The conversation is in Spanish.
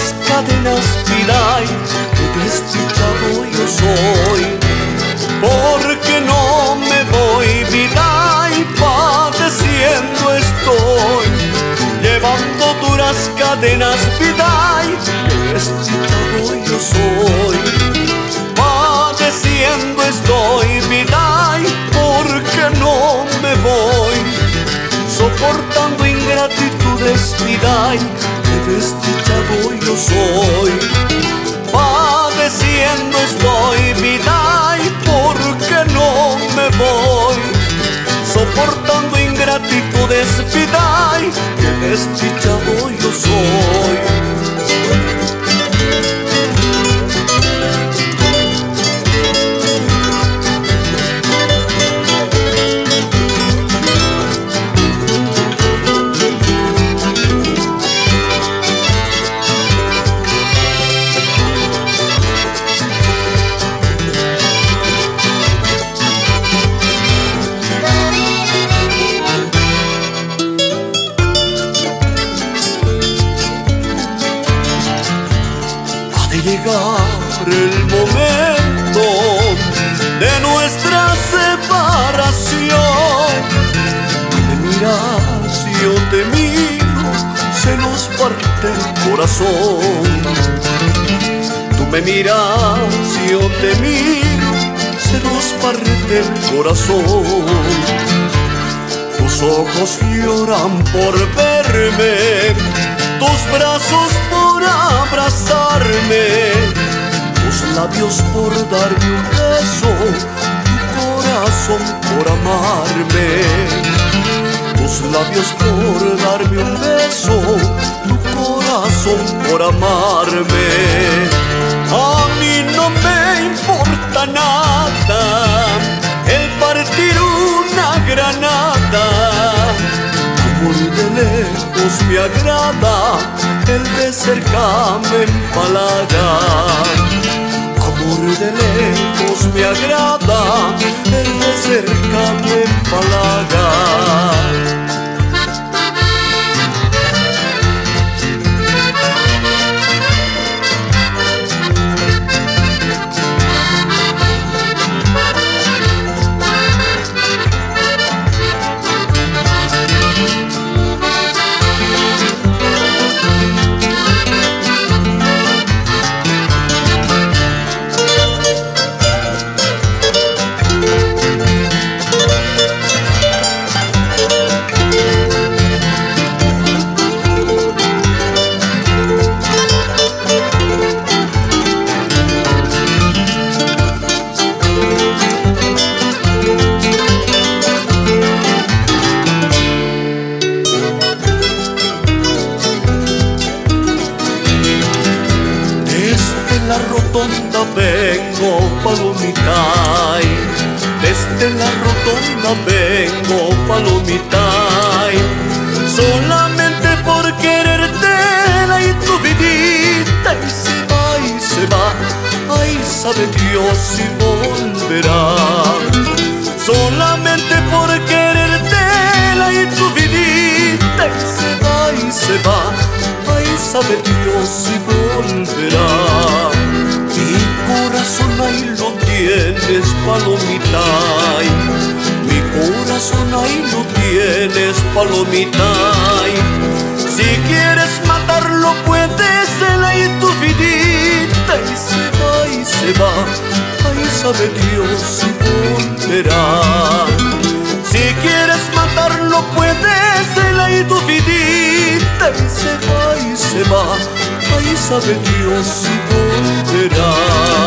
las cadenas, Vidai, qué desdichado yo soy, porque no me voy, Vidai, padeciendo estoy, llevando duras cadenas, Vidai, qué desdichado yo soy, padeciendo estoy, Vidai, porque no me voy, soportando ingratitudes, Vidai, qué desdichado yo soy, padeciendo estoy, Vidai, porque no me voy, soportando ingratitudes, Vidai, qué desdichado yo soy. Llegar el momento de nuestra separación. Tú me miras, yo te miro, se nos parte el corazón. Tú me miras, yo te miro, se nos parte el corazón. Tus ojos lloran por verme, tus brazos por abrazarme, tus labios por darme un beso, tu corazón por amarme, tus labios por darme un beso, tu corazón por amarme. A mí no me importa nada el partir una granada, amor de lejos me agrada, el de cerca me empalaga. Amor de lejos me agrada, el de cerca me empalaga. La rotonda vengo, Palomitay, desde la rotonda vengo, Palomitay, solamente por querertela y tu vidita, y se va, ay sabe Dios si volverá, solamente por querertela y tu vidita, y se va, ay sabe Dios si volverá. Mi corazón ahí lo tienes, Palomitay, mi corazón ahí lo tienes, Palomitay. Si quieres matarlo puedes, él ahí tu vidita, y se va, ahí sabe Dios si volverá. Si quieres matarlo puedes, él ahí tu vidita, y se va, ahí sabe Dios si volverá.